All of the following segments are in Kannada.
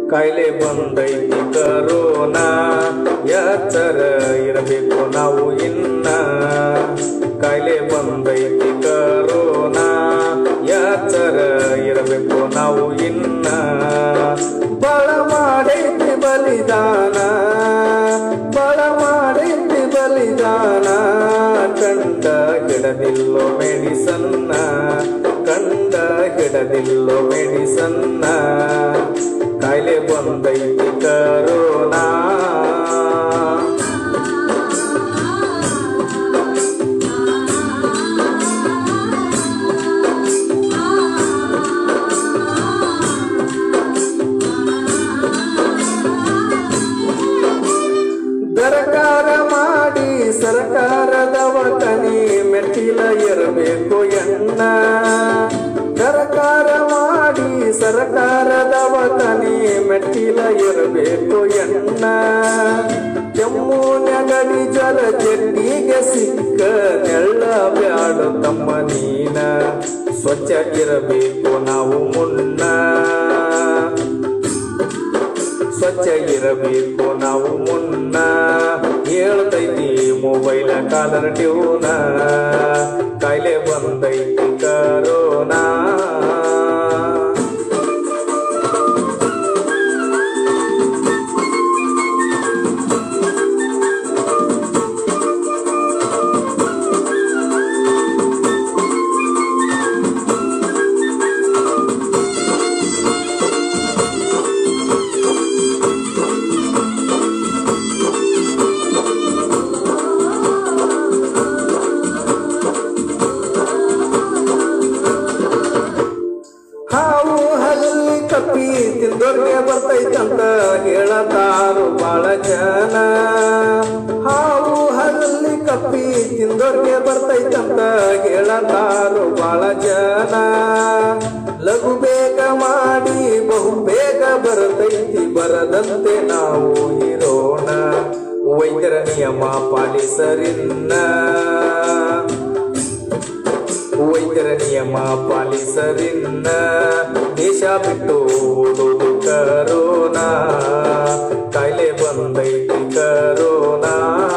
ಕಾಯಿಲೆ ಬಂದೈತಿ ಕರೋನಾ ಎಚ್ಚರ ಇರಬೇಕು ನಾವು ಇನ್ನ ಕಾಯಿಲೆ ಬಂದೈತಿ ಕರೋನಾ ಎಚ್ಚರ ಇರಬೇಕು ನಾವು ಇನ್ನ ಬಳ ಮಾಡೈತಿ ಬಲಿದಾನ ಬಳ ಮಾಡೈತಿ ಬಲಿದಾನ ಕಂಡ ಗಿಡದಿಲ್ಲೋ ಮೆಡಿಸನ್ನ ಕಂಡ ಗಿಡದಿಲ್ಲೋ ಮೆಡಿಸನ್ನ ಕಾಯಿಲೆ ಬಂದೈತಿ ಕರೋನಾ ದರಕಾರ ಮಾಡಿ ಸರ್ಕಾರದ ದವಾಖಾನೆ ಮೆಟ್ಟಿಲ ಇರಬೇಕು ಎಣ್ಣ ದರಕಾರ ಮಾಡಿ ಸರ್ಕಾರದ ದವಾಖಾನೆ ಮೆಟ್ಟಿಲ ಇರಬೇಕು ಎಣ್ಣ ಕೆಮ್ಮು ನೆಗಡಿ ಜ್ವರ ಜಡ್ಡಿಗೆ ಸಿಕ್ಕ ನೆಳ್ಳ ಬ್ಯಾಡ ತಮ್ಮ ನೀನ ಸ್ವಚ್ಛ ಇರಬೇಕು ನಾವು ಮುನ್ನ ಸ್ವಚ್ಛ ಇರಬೇಕು ನಾವು ಮುನ್ನ ಹೇಳ್ತೈತಿ ಮೊಬೈಲ್ ಕಾಲರ್ ಟ್ಯೂನ ಕಾಯಿಲೆ ಬಂದೈತಿ ಕರೋನಾ ಕಪ್ಪಿ ತಿಂದೋರ್ಗೆ ಬರ್ತೈತಂತ ಹೇಳತಾರು ಬಾಳ ಜನ ಹಾವು ಹಲ್ಲಿ ಕಪ್ಪಿ ತಿಂದೋರ್ಗೆ ಬರ್ತೈತಂತ ಹೇಳತಾರು ಬಾಳ ಜನ ಲಘು ಬೇಗ ಮಾಡಿ ಬಹು ಬೇಗ ಬರ್ತೈತಿ ಬರದಂತೆ ನಾವು ಇರೋಣ ವೈದ್ಯರ ನಿಯಮ ಪಾಲಿಸರಿನ್ನ ವೈದ್ಯರ ನಿಯಮ ಪಾಲಿಸರಿನ್ನ ದೇಶ ಬಿಟ್ಟು ಓಡೋದು ಕರೋನಾ ಕಾಯಿಲೆ ಬಂದೈತಿ ಕರೋನಾ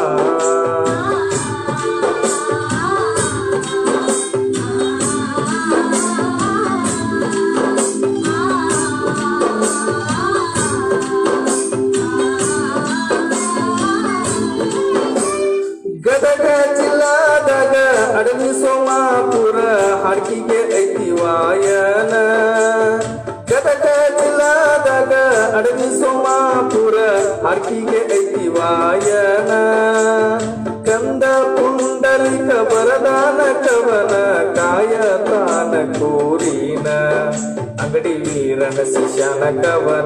ಗದಗ ಜಿಲ್ಲಾದಾಗ ಅಡವಿ ಸೋಮಾಪುರ ಹಾರ್ಕಿಗೆ ಐತಿ ವಾಯನ ಗದಗ ಜಿಲ್ಲಾದಾಗ ಅಡವಿ ಸೋಮಾಪುರ ಹಾರ್ಕಿಗೆ ಐತಿ ವಾಯನ ಕಂದ ಪುಂಡಲಿಕ ಬರದಾನ ಕವನ ಕಾಯತಾನ ಕೋರಿನ ಅಂಗಡಿ ವೀರನ ಶಿಶನ ಕವನ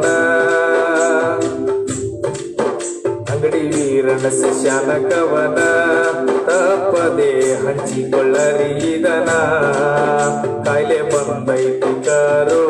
ಅಂಗಡಿ ವೀರನ ಶಿಶನ ಕವನ ತಪ್ಪದೆ ಹಂಚಿಕೊಳ್ಳರಿ ಇದನ ಕಾಯಿಲೆ ಬಂದೈತಿ ಕರೋ